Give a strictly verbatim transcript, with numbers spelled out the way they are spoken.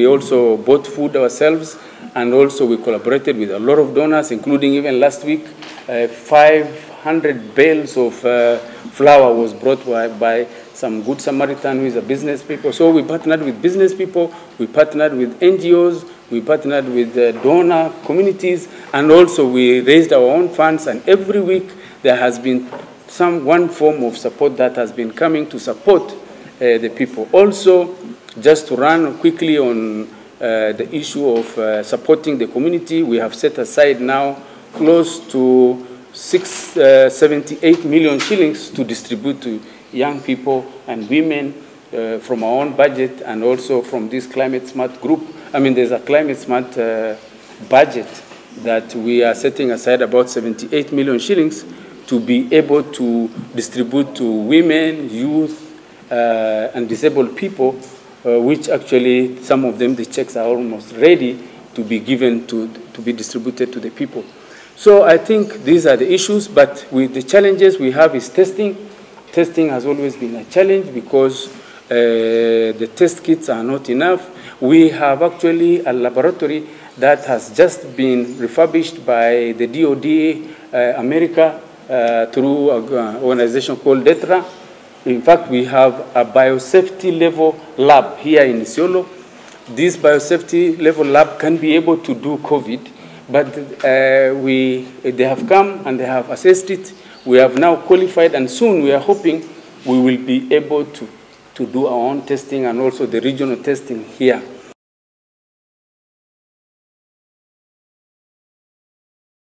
We also bought food ourselves, and also we collaborated with a lot of donors, including even last week, uh, five hundred bales of uh, flour was brought by, by some Good Samaritan who is a business people. So we partnered with business people, we partnered with N G Os, we partnered with uh, donor communities, and also we raised our own funds, and every week there has been some one form of support that has been coming to support uh, the people. Also, just to run quickly on uh, the issue of uh, supporting the community, we have set aside now close to six, uh, seventy-eight million shillings to distribute to young people and women uh, from our own budget, and also from this Climate Smart group. I mean, there's a Climate Smart uh, budget that we are setting aside about seventy-eight million shillings to be able to distribute to women, youth, uh, and disabled people, uh, which actually some of them, the checks are almost ready to be given to, to be distributed to the people. So I think these are the issues, but with the challenges we have is testing. Testing has always been a challenge because uh, the test kits are not enough. We have actually a laboratory that has just been refurbished by the D O D uh, America uh, through an organization called DETRA. In fact, we have a biosafety level lab here in Isiolo. This biosafety level lab can be able to do COVID, but uh, we, they have come and they have assessed it. We have now qualified, and soon we are hoping we will be able to, to do our own testing and also the regional testing here.